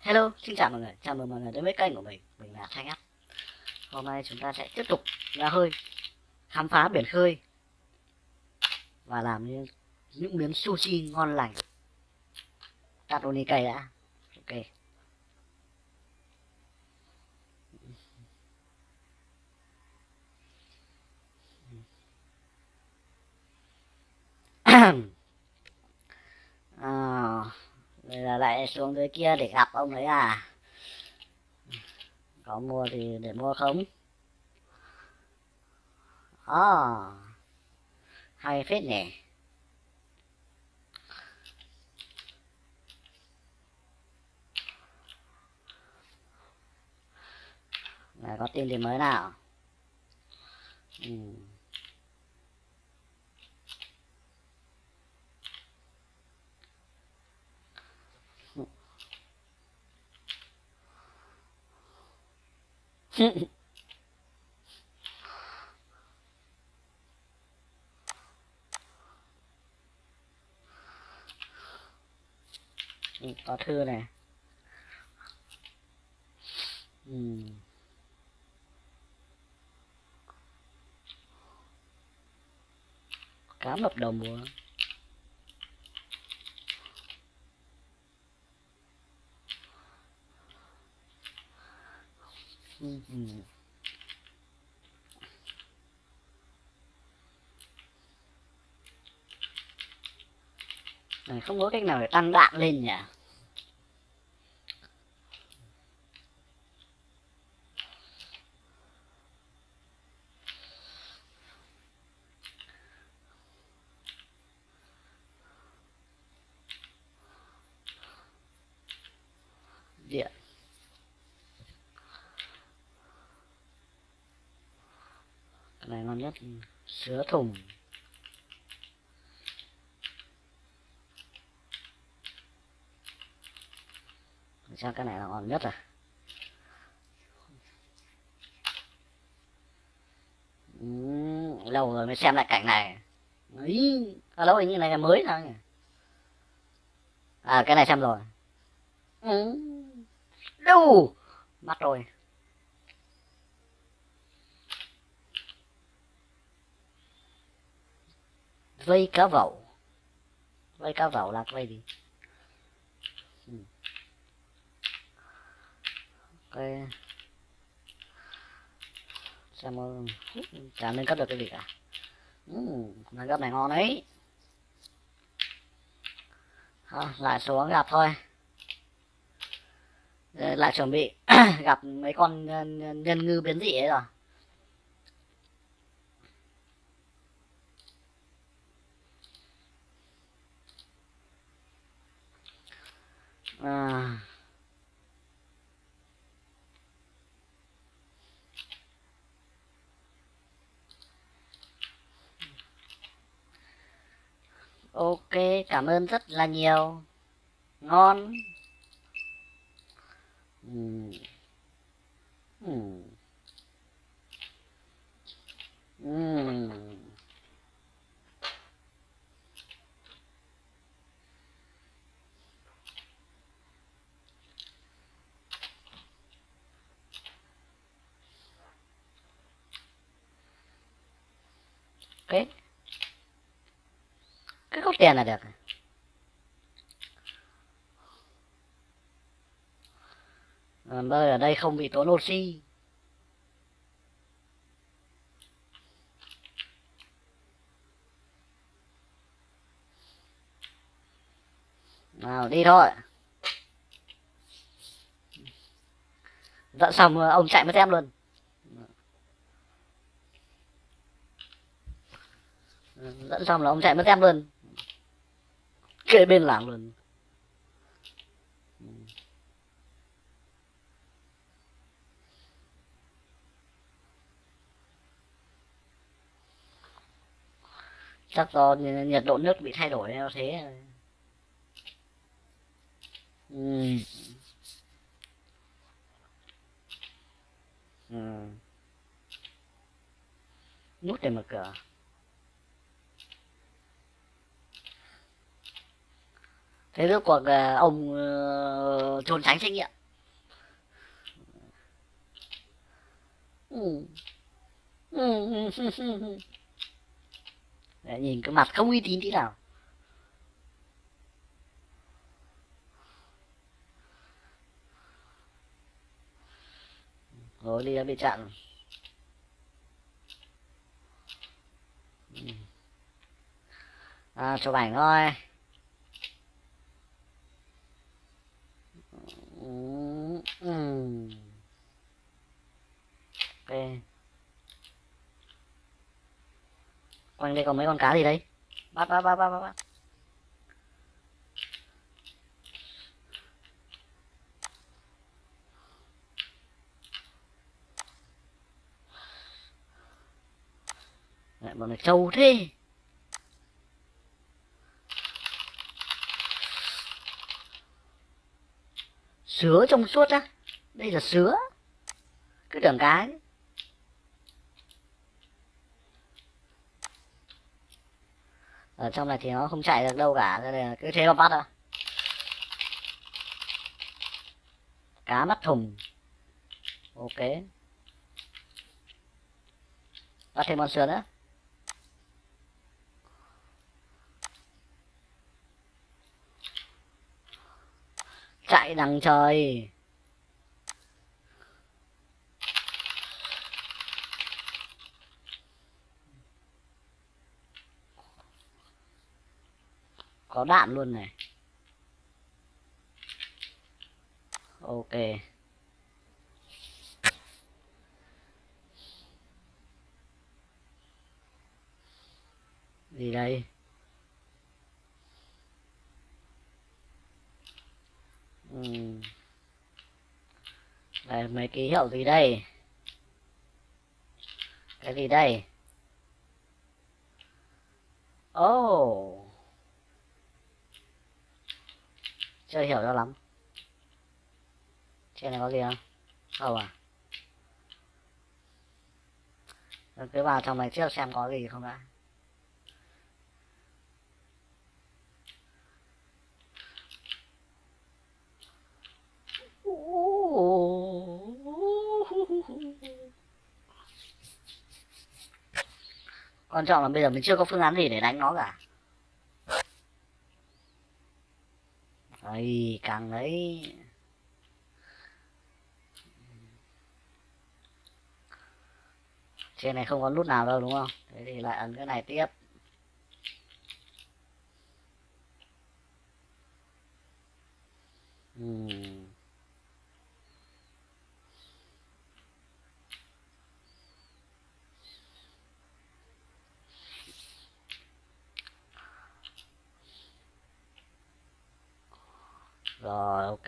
Hello, xin chào mọi người, chào mừng mọi người đến với kênh của mình là Thanh Áp. Hôm nay chúng ta sẽ tiếp tục ra hơi, khám phá biển khơi và làm những miếng sushi ngon lành. Tắt Tony cây đã. Ok. Bây giờ lại xuống dưới kia để gặp ông ấy à? Có mua thì để mua không? Hay phết nhỉ. Này, có tin gì mới nào? Có thư này. Cá mập đầu mùa. Này, không có cách nào để tăng đạn lên nhỉ? Điện. Cái này ngon nhất, sứa thùng. Sao cái này là ngon nhất à? Lâu rồi mới xem lại cảnh này. Ý, lâu hình như này là mới sao nhỉ? À, cái này xem rồi. Đâu mất rồi. Vây cá vậu. Vây cá vậu là vây gì? Cái xem chả nên cắt được cái gì cả. Này gấp này ngon đấy. Lại xuống gặp thôi. Lại chuẩn bị gặp mấy con nhân ngư biến dị ấy rồi. Ok, cảm ơn rất là nhiều. Ngon. Ok. Cái có tiền là được. Bơi ở đây không bị tốn oxy. Nào đi thôi. Dặn xong ông chạy mất em luôn. Dẫn xong là ông chạy mất em luôn. Kê bên làng luôn. Chắc do nhiệt độ nước bị thay đổi theo thế. Nút để mở cửa. Thế rốt cuộc ông trốn tránh trách nhiệm. Để nhìn cái mặt không uy tín tí nào. Rồi đi đã bị chặn. Chụp ảnh thôi. Ok. Quanh đây có mấy con cá gì đấy? Bắt. Lại bọn này trâu thế. Sứa trong suốt á? Đây là sứa. Cứ tưởng cá ấy. Ở trong này thì nó không chạy được đâu cả, nên là cứ thế mà bắt à. Cá mắt thùng. Ok. Bắt thêm con sứa nữa. Chạy đằng trời. Có đạn luôn này. Ok. Gì đây? Đây, mấy ký hiệu gì đây? Cái gì đây? Oh. Chưa hiểu cho lắm. Trên này có gì không? Không à? Rồi cứ vào trong này trước xem có gì không đã. Quan trọng là bây giờ mình chưa có phương án gì để đánh nó cả. Ấy, càng ấy. Trên này không có nút nào đâu đúng không? Thế thì lại ấn cái này tiếp. Rồi, ok.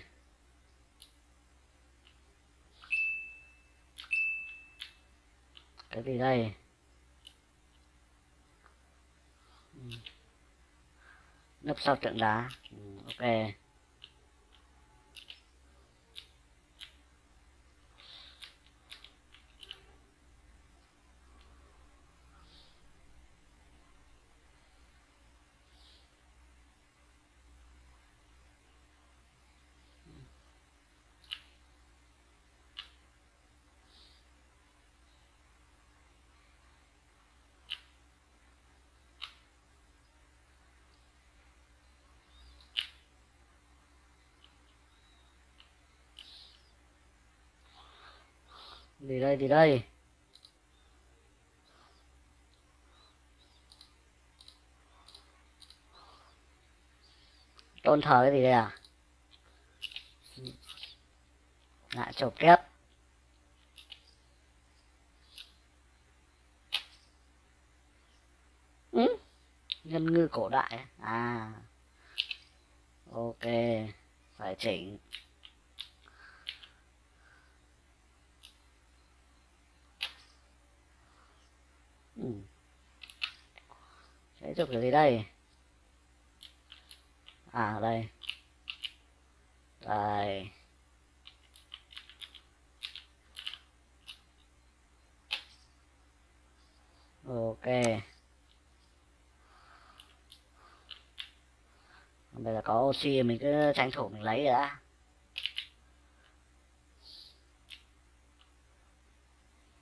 Cái gì đây? Nấp sau tượng đá. Ok. Gì đây, gì đây? Tôn thờ cái gì đây à? Lại chụp tiếp. Nhân ngư cổ đại à? Ok, phải chỉnh. Sẽ chụp cái gì đây? À đây. Đây. Ok. Bây giờ có oxy mình cứ tranh thủ mình lấy đã.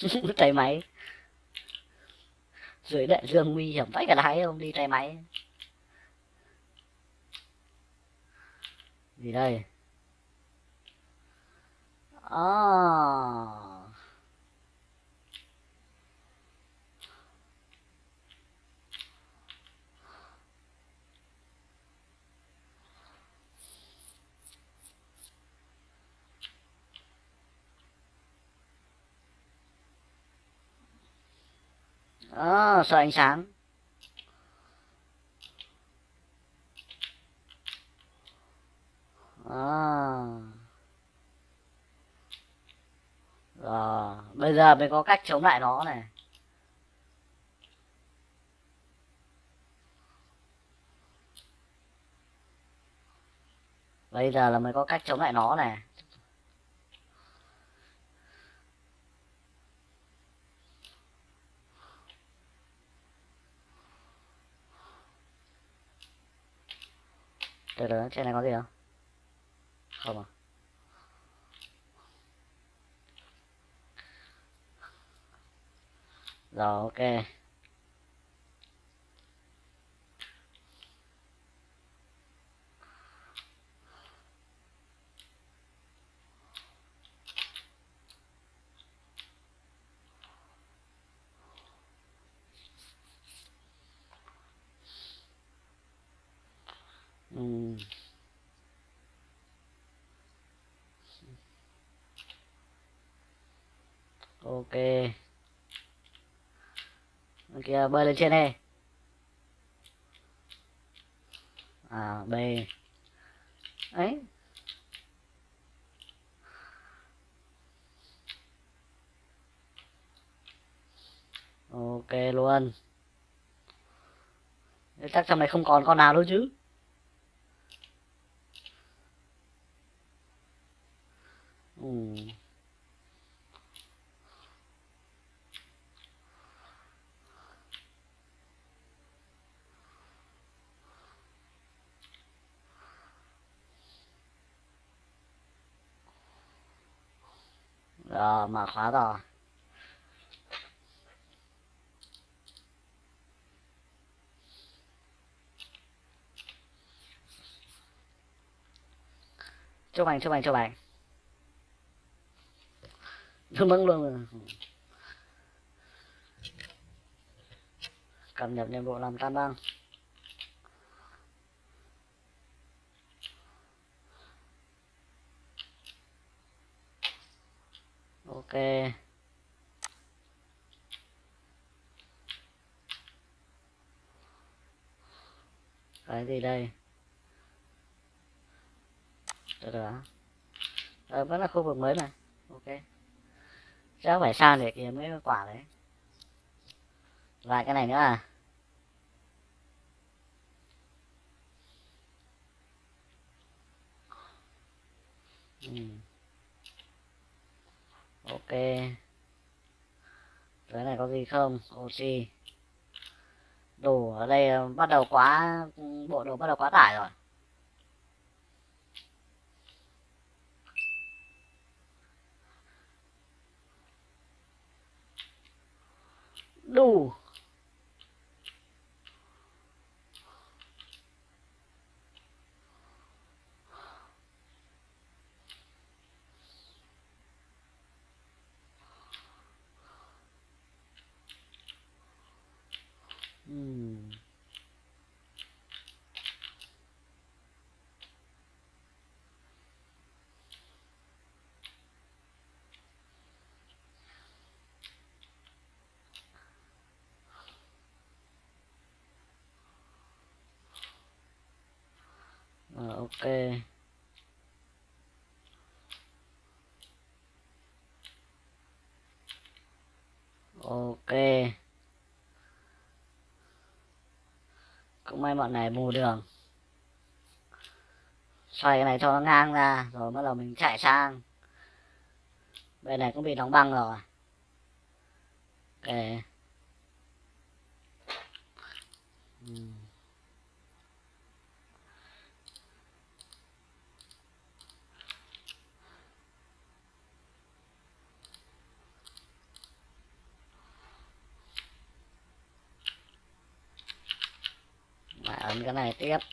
tay máy. Dưới đại dương nguy hiểm vãi cả đáy, không đi tay máy. Gì đây? Sợ ánh sáng. Rồi, bây giờ mới có cách chống lại nó này. Bây giờ là mới có cách chống lại nó này. Từ từ, trên này có gì không? Không à? Rồi, ok. Ok. Kia bơi lên trên đây. B. Ấy. Ok luôn. Chắc trong này không còn con nào đâu chứ. Rồi, mở khóa rồi. Chúc anh. Chúc mừng luôn. Cập nhật nhiệm vụ làm tan băng. Ok. Cái gì đây? Được. Vẫn là khu vực mới mà. Ok. Chắc phải sang để kiếm mấy quả đấy. Và cái này nữa à? Ok. Cái này có gì không? Oxy. Đồ ở đây bắt đầu quá, bộ đồ bắt đầu quá tải rồi. Đủ. Ok. Ok. Cũng may bọn này mù đường. Xoay cái này cho nó ngang ra rồi bắt đầu mình chạy sang. Bên này cũng bị đóng băng rồi. Ok. ấn cái này tiếp.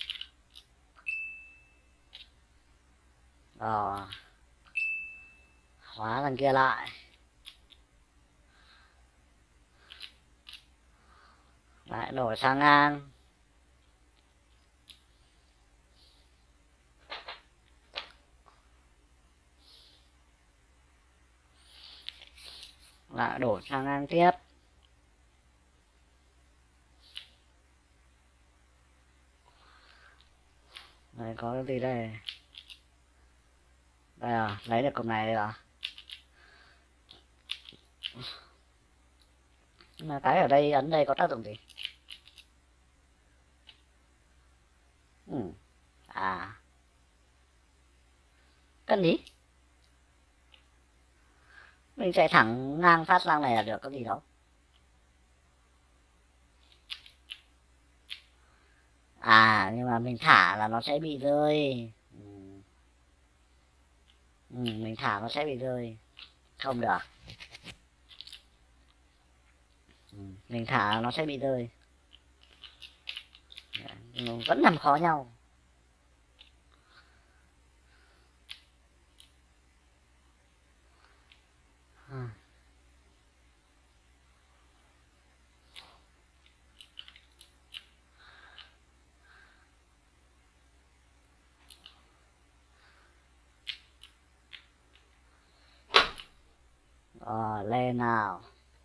Rồi hóa thằng kia lại, lại đổi sang ngang. Lại đổi sang ngang tiếp. Đây có cái gì đây? Đây à, lấy được cục này đây à. Nhưng mà cái ở đây ấn đây có tác dụng gì? À, cân ý. Mình chạy thẳng ngang phát sang này là được, có gì đâu. À, nhưng mà mình thả là nó sẽ bị rơi. Mình thả nó sẽ bị rơi. Không được. Mình thả nó sẽ bị rơi. Vẫn làm khó nhau. Lên nào.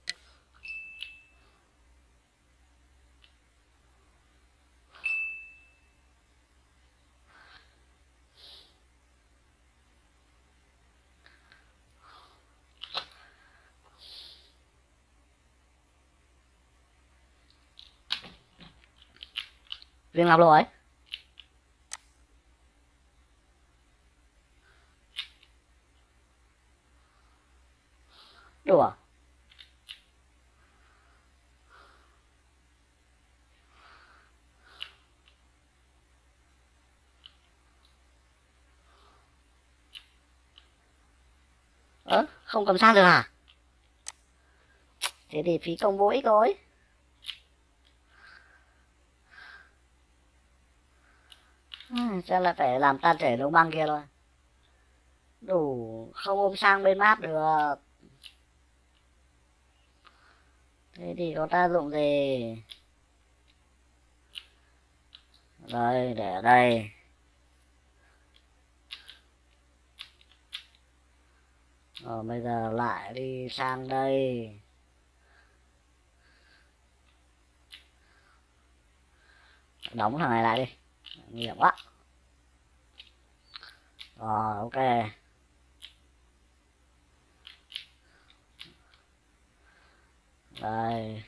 Viên ngọc rồi. Đùa. Không cầm sang được à? Thế thì phí công vô ích rồi. Chắc là phải làm tan chảy đống băng kia thôi. Đủ không ôm sang bên map được. Thế thì có tác dụng gì? Rồi, để ở đây. Rồi bây giờ lại đi sang đây. Đóng thằng này lại đi. Nguy hiểm quá. Rồi, ok. Đây.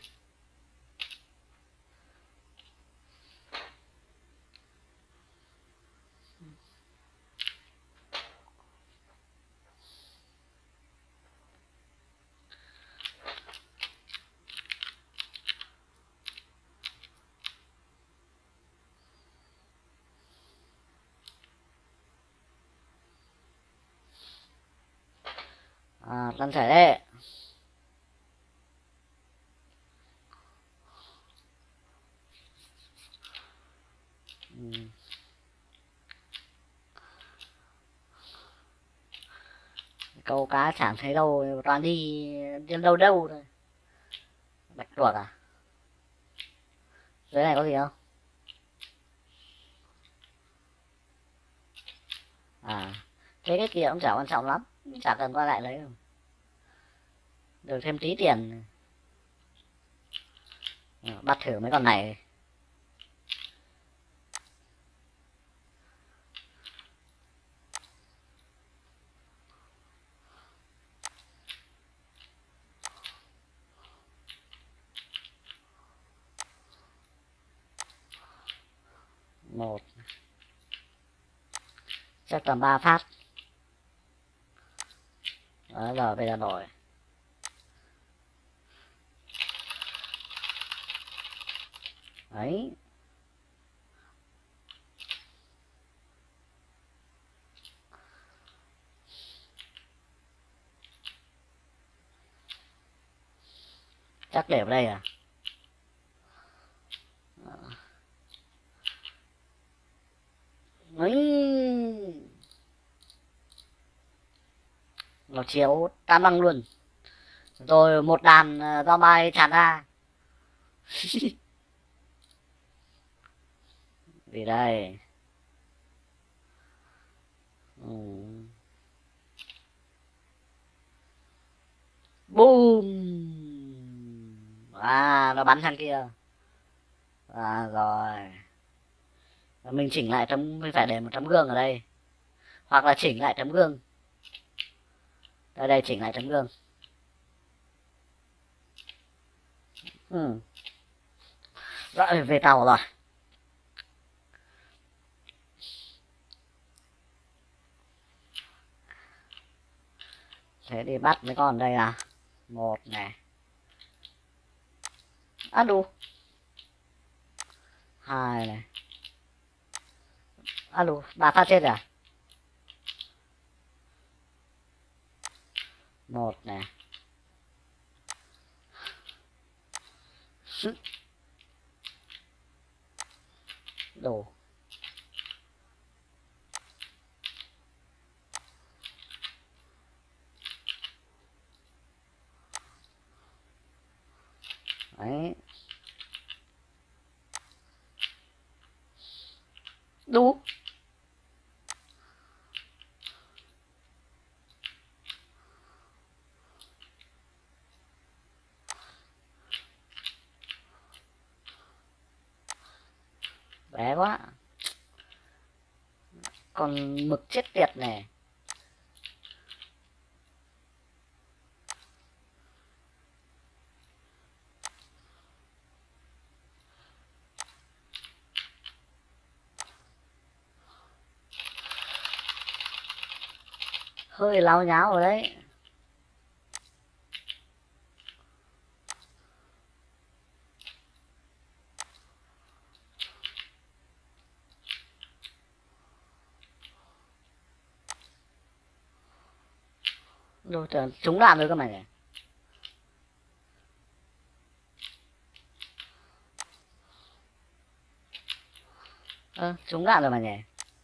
Tan chảy đấy. Câu cá chẳng thấy đâu, toàn đi đâu đâu thôi. Bạch tuộc à? Dưới này có gì không? Thế cái kia cũng chả quan trọng lắm, chả cần qua lại lấy đâu. Được thêm tí tiền. Bắt thử mấy con này. Một, chắc tầm 3 phát. Đó, rồi bây giờ đổi. Đấy. Chắc để vào đây à? nó chiếu tan băng luôn. Rồi một đàn zombie tràn ra. Gì đây? Boom. Nó bắn sang kia. Rồi. Mình chỉnh lại mình phải để một tấm gương ở đây. Hoặc là chỉnh lại tấm gương. Đây chỉnh lại tấm gương. Rồi về tàu rồi. Thế đi bắt mấy con đây à. Một này. Đủ. Hai này. Đủ. 3 phát chết à. Một này. Đủ. Đấy. Đủ. Bé quá. Còn mực chết tiệt này. Hơi láo nháo rồi đấy. Rồi chúng làm rồi cơ mà nhỉ. Chúng làm rồi mà nhỉ.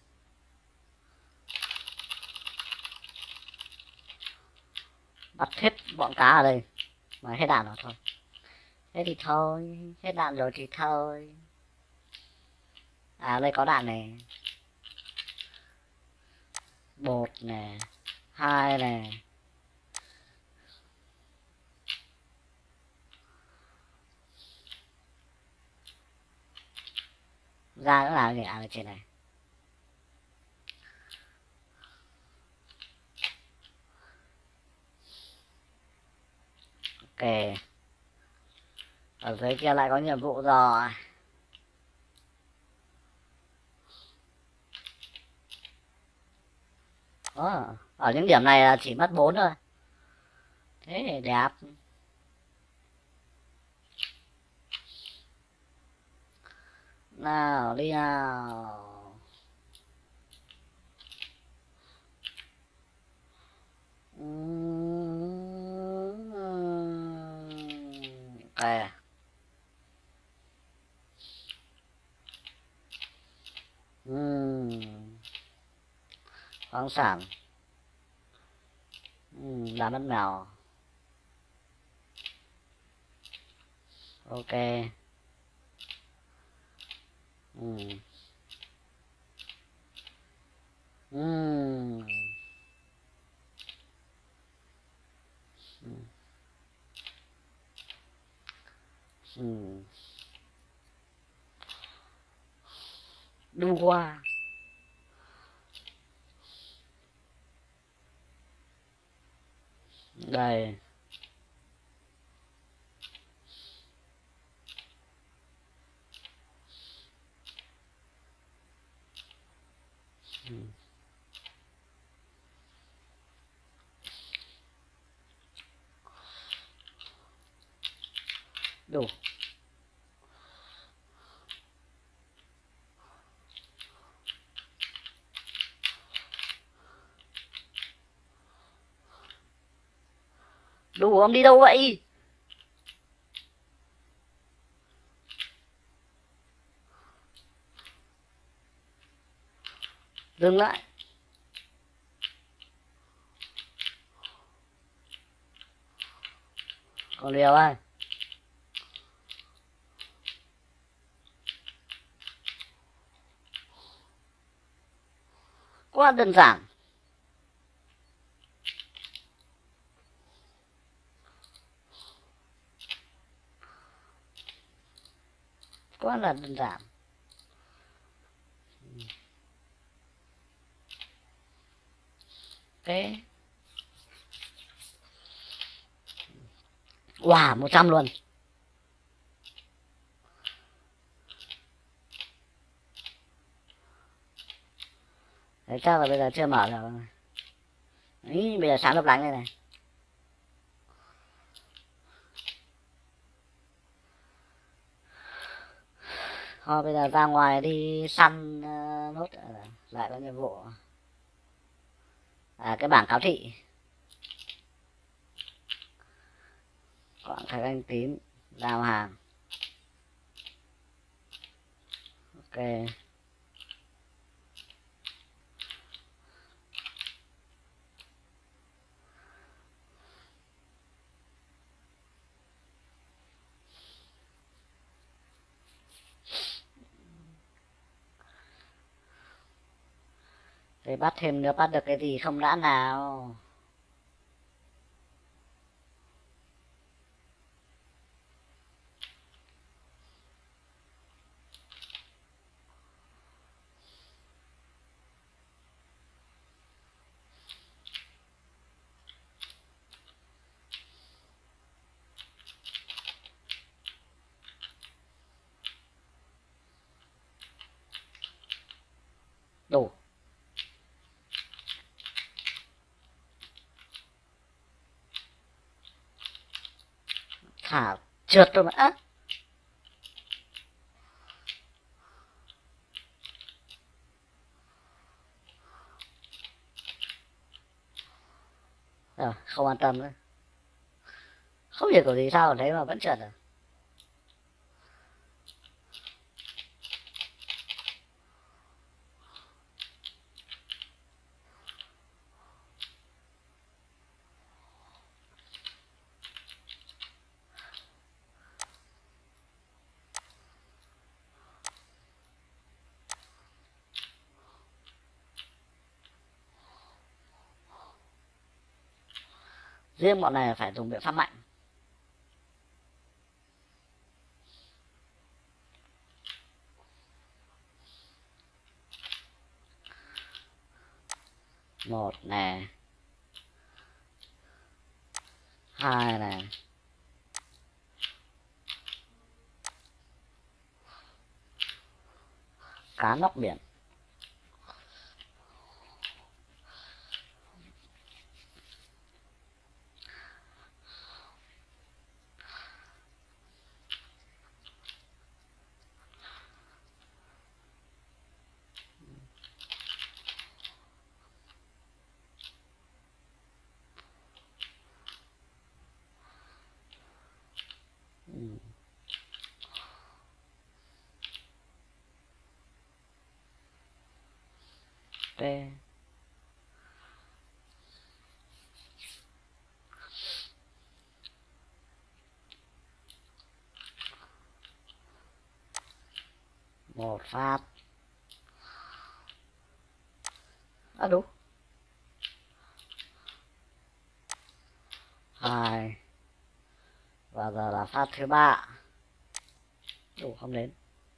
Bắt hết bọn cá ở đây. Mà hết đạn rồi thôi. Thế thì thôi. Hết đạn rồi thì thôi. Đây có đạn này. Bột nè. 2 nè. Ra nữa là gì? Ở trên này. Ok. Ở dưới kia lại có nhiệm vụ rồi. Ở những điểm này là chỉ mất 4 thôi. Thế thì đẹp. Nào đi nào. Ok. Khoáng sản. Làm mất mèo. Ok. Đu qua. Đây. Đủ. Đủ, ông đi đâu vậy? Dừng lại. Còn liều ơi. Quá đơn giản. Quá là đơn giản. Thế. Wow, 100 luôn. Thế chắc là bây giờ chưa mở được. Ý, bây giờ sáng lấp lánh đây này. Thôi bây giờ ra ngoài đi săn nốt lại có nhiệm vụ. Cái bảng cáo thị. Quảng thạch anh tím, giao hàng. Ok. Để bắt thêm nữa, bắt được cái gì không đã nào. Đủ. Thả trượt rồi mà. Không an tâm nữa. Không hiểu kiểu gì sao thấy mà vẫn trượt rồi. Riêng bọn này phải dùng biện pháp mạnh. Một nè, hai nè, cá nóc biển. Ok. Một phát. Đúng. Hai. Và giờ là phát thứ ba. Đủ không đến.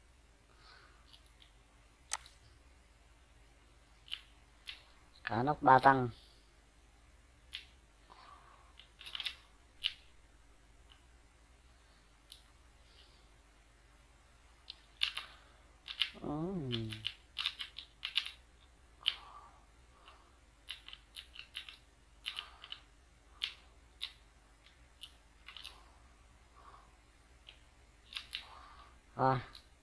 Cá nóc ba tăng. Rồi.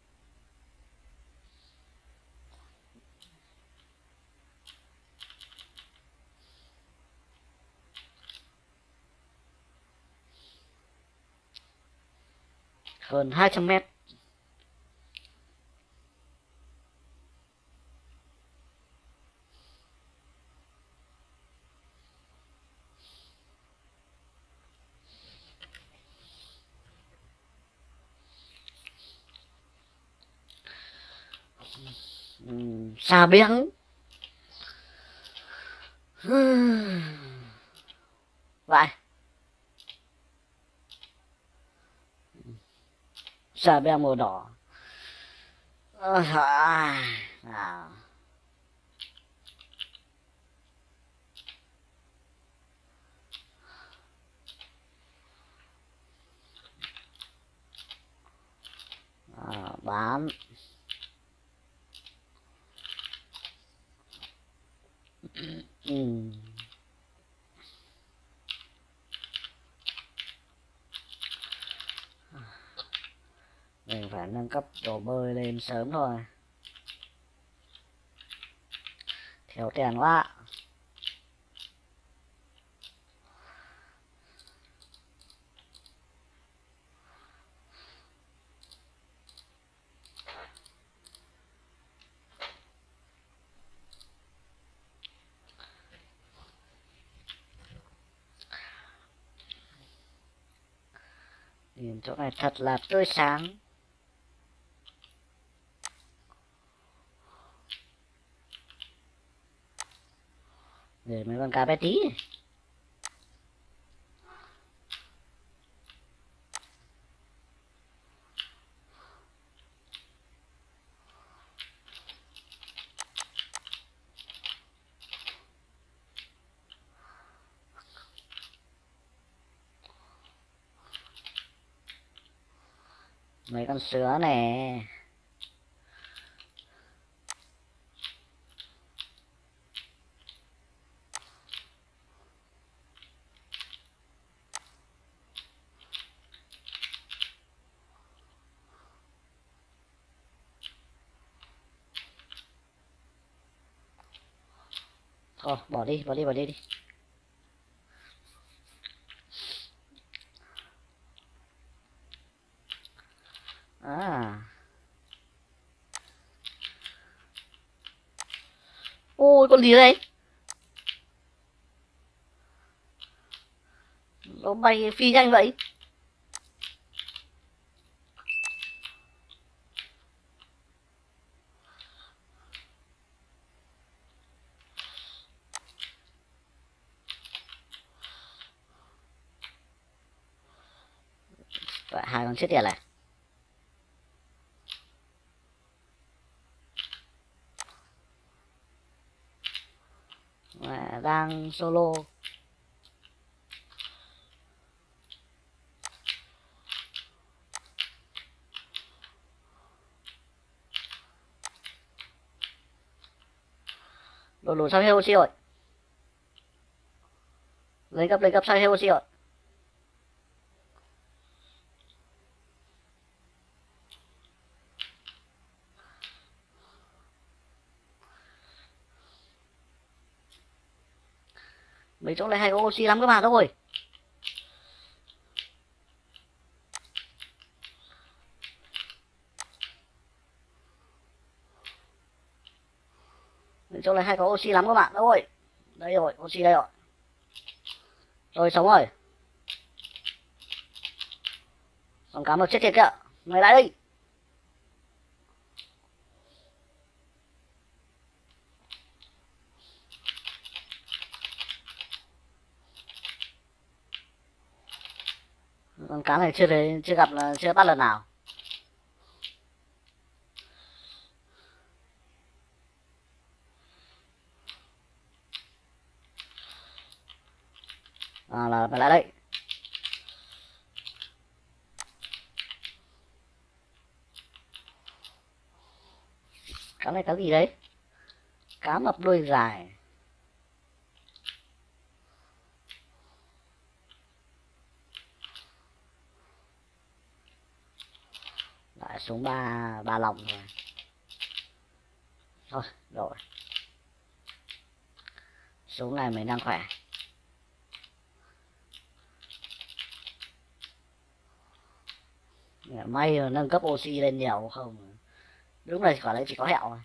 Hơn 200 mét. Xà beng. Vậy xà beng màu đỏ. Nào. Bán. Mình phải nâng cấp đồ bơi lên sớm thôi, thiếu tiền quá. Nhìn chỗ này thật là tươi sáng. Để mấy con cá bé tí. Mấy con sứa nè. Thôi bỏ đi đi. Ôi con gì đây? Nó bay phi nhanh vậy. Vậy hai con chết tiệt này. Đang solo. Đồ sao hết oxy rồi. Lấy cấp sao hết oxy rồi. Mấy chỗ này hay có oxy lắm các bạn ơi. Mấy chỗ này hay có oxy lắm các bạn ơi. Đây rồi, oxy đây rồi. Rồi sống rồi. Con cá mập chết tiệt kìa. Mày lại đây. Con cá này chưa gặp là chưa bắt lần nào. Là mày lại đây. Cá này cá gì đấy? Cá mập đuôi dài. Lại xuống ba lòng rồi. Thôi rồi. Xuống này mình đang khỏe. May là nâng cấp oxy lên nhiều không. Lúc này quả đấy chỉ có hẹo thôi.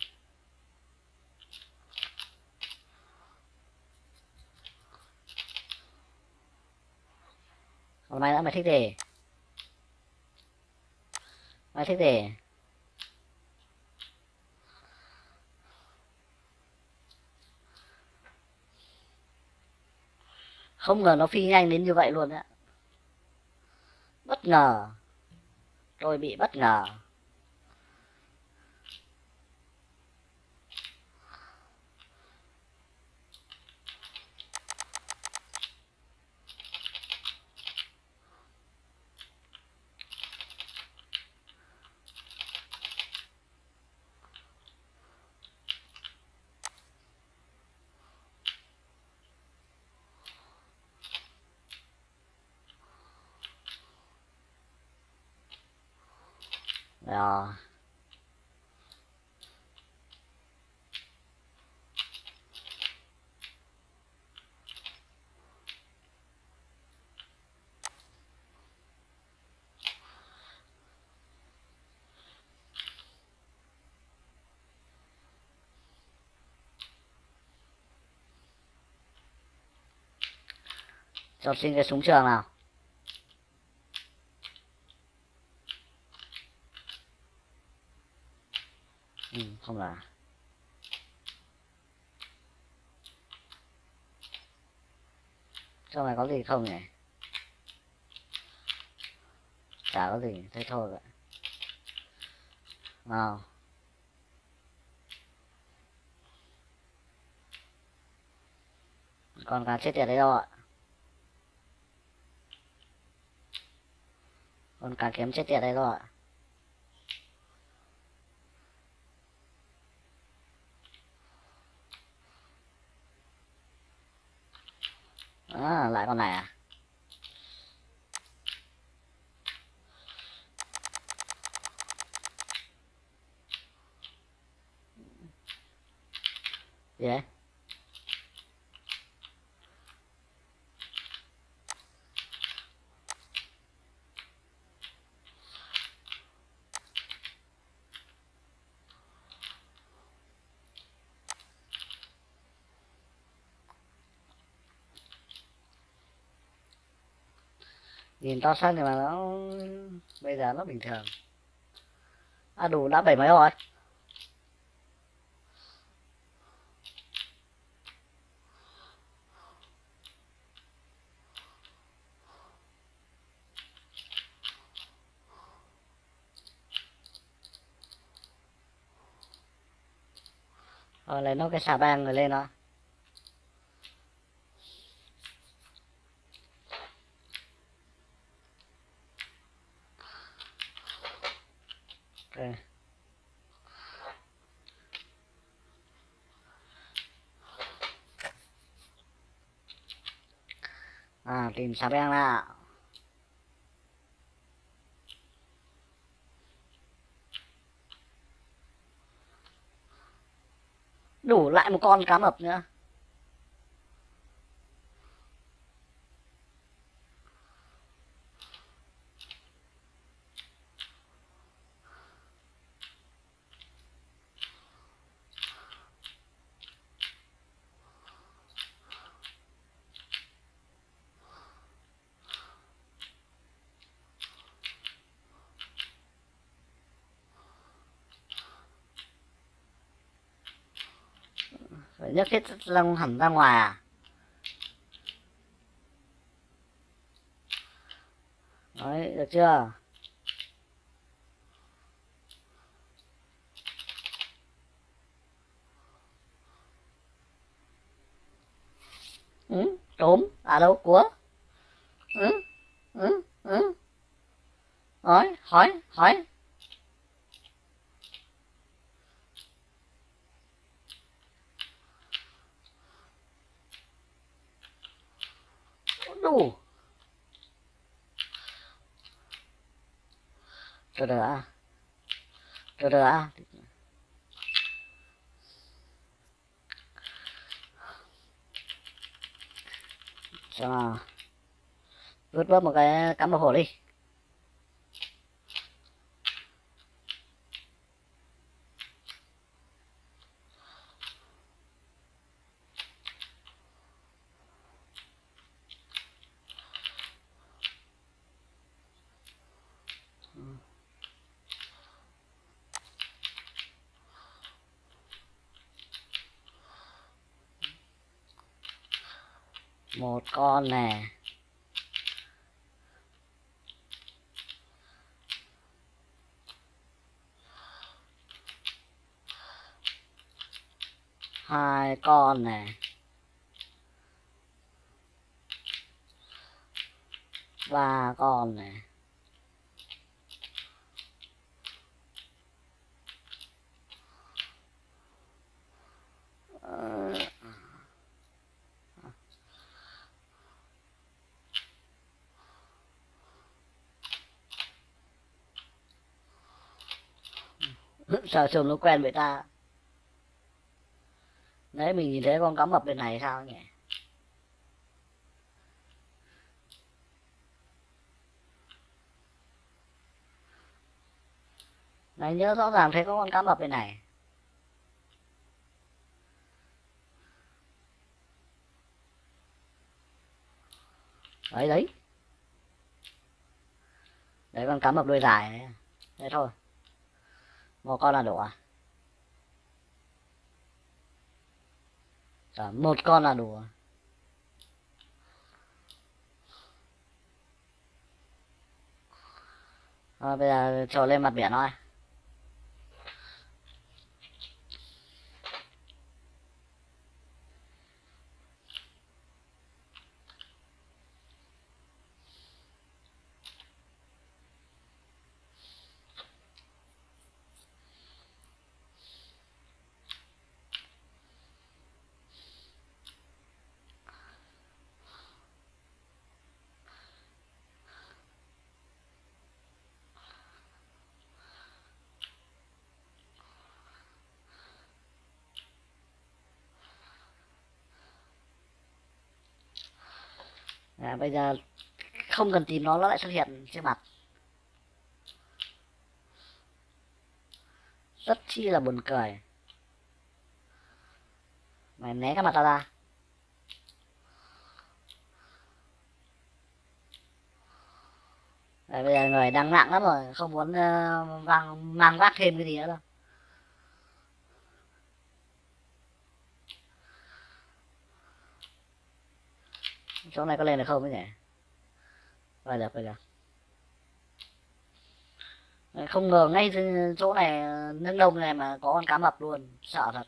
Hôm nay đã mày thích gì? Mày thích gì? Không ngờ nó phi nhanh đến như vậy luôn á. Bất ngờ. Tôi bị bất ngờ. Rồi. Cho xin cái súng trường nào. Không là. Trong này có gì không nhỉ? Chả có gì, thế thôi vậy. Nào. Con cá chết tiệt đấy đâu ạ? Con cá kiếm chết tiệt đây đâu ạ? À, lại con này à? Gì đấy? Nhìn to xanh thì mà nó bây giờ nó bình thường. À đủ đã 7 mấy rồi. Rồi lấy nó cái xà beng rồi lên nó. Okay. À, tìm xà beng nào. Đủ lại một con cá mập nữa. Phải nhấc hết lông hẳn ra ngoài à? Đấy, được chưa? Trốn à đâu của? Ừ, ừ, ừ. Hỏi. Đủ. Từ từ à? Từ từ à? Xem nào. Vứt bớt một cái cắm vào hổ đi. một con nè, hai con nè, ba con nè, sao trông nó quen với ta. Đấy, mình nhìn thấy con cá mập bên này sao nhỉ? Này, nhớ rõ ràng thấy có con cá mập bên này. Đấy đấy. Đấy, con cá mập đuôi dài này. Thế thôi. Một con là đủ à? Rồi, một con là đủ à? Rồi, bây giờ trồi lên mặt biển thôi. Bây giờ không cần tìm nó lại xuất hiện trên mặt. Rất chi là buồn cười. Mày né cái mặt tao ra. Bây giờ người đang nặng lắm rồi, không muốn mang vác thêm cái gì nữa đâu. Chỗ này có lên được không ấy nhỉ? Vậy được, vậy được. Không ngờ ngay chỗ này nước đông này mà có con cá mập luôn, sợ thật.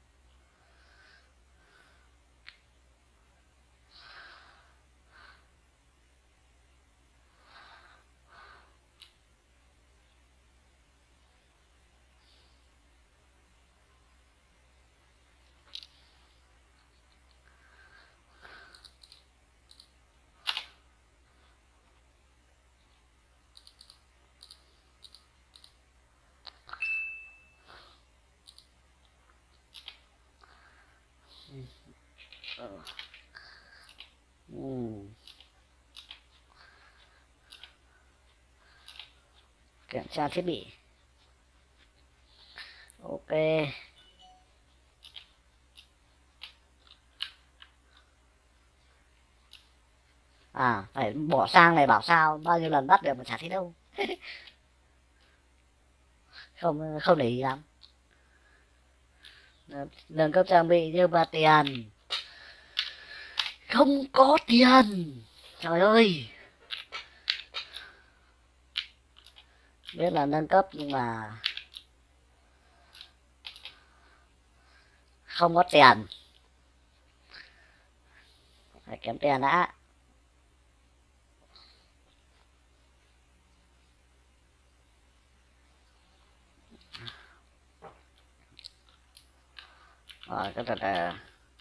Kiểm tra thiết bị. Ok. À, phải bỏ sang này bảo sao, bao nhiêu lần bắt được mà chả thấy đâu. Không để ý lắm. Nâng cấp trang bị nhưng mà tiền không có tiền. Trời ơi. Biết là nâng cấp nhưng mà không có tiền. Phải kiếm tiền đã. Rồi, cái thật là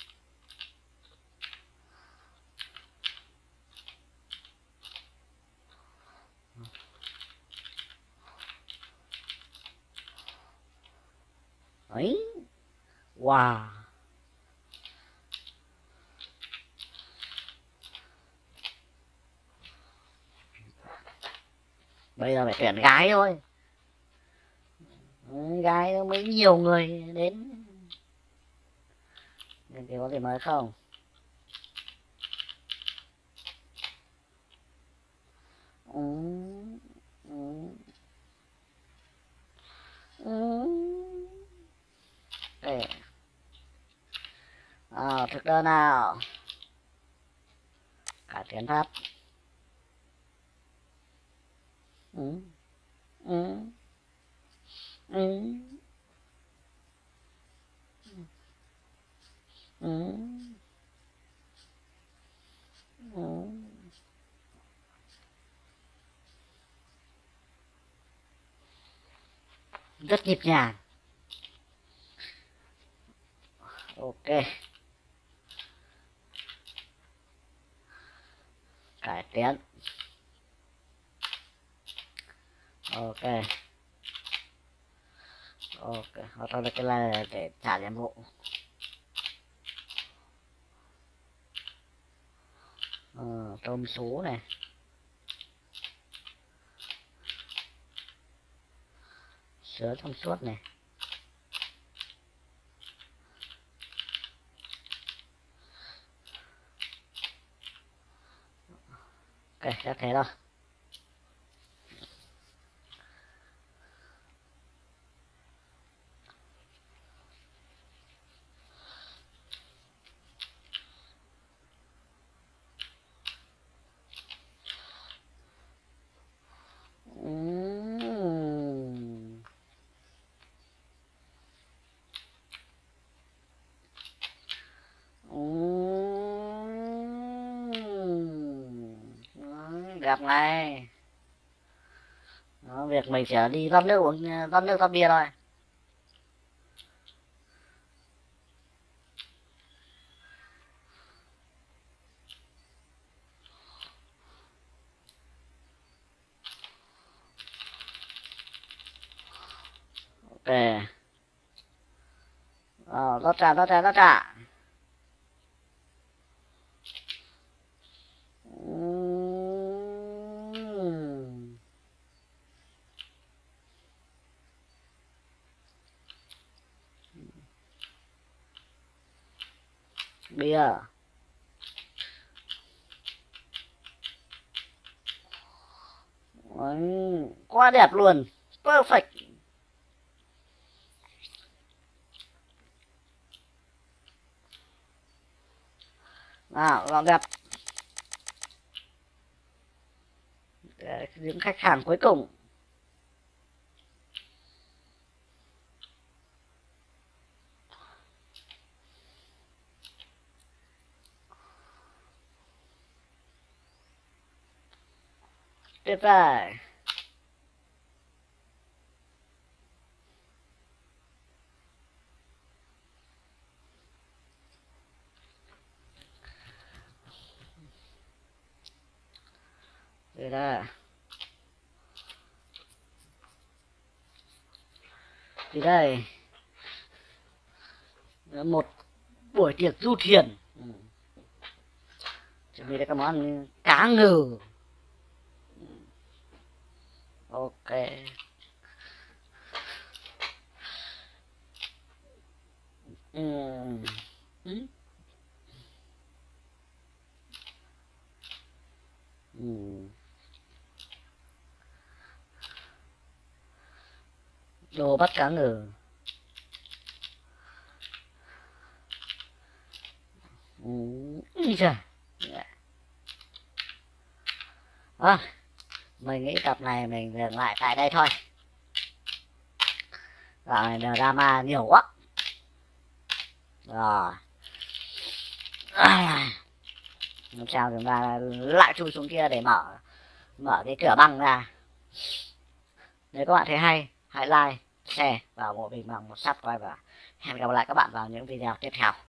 ấy. Wow. Bây giờ phải tuyển gái thôi. Gái mới nhiều người đến. Thì có gì mới không? Thực đơn nào. tiến phát. Ừ. Ừ. Ừ. Ừ. Ừ. Rất nhịp nhàng. Ok, cải tiến. Ok, ok, và thôi cái là để trả nhiệm vụ. Tôm sú này, sứa trong suốt này. Ok, chắc thế thôi. Đẹp này. Đó, việc mình chỉ đi rót nước uống, rót nước rót bia thôi. Ok. Rót trà, rót trà, rót trà. Bia. Quá đẹp luôn. Perfect. Nào, gọn đẹp. Để những khách hàng cuối cùng. Tuyệt vời. Đây là thì đây một buổi tiệc du thuyền. Chuẩn bị các món cá ngừ. Ok. Ừ. Ừ. Ừ. Đồ bắt cá ngừ. Trời. Mình nghĩ tập này mình dừng lại tại đây thôi. Rồi drama nhiều quá. Rồi. Làm sao chúng ta lại chui xuống kia để mở cái cửa băng ra. Nếu các bạn thấy hay, hãy like, share và ủng hộ mình bằng một subscribe và hẹn gặp lại các bạn vào những video tiếp theo.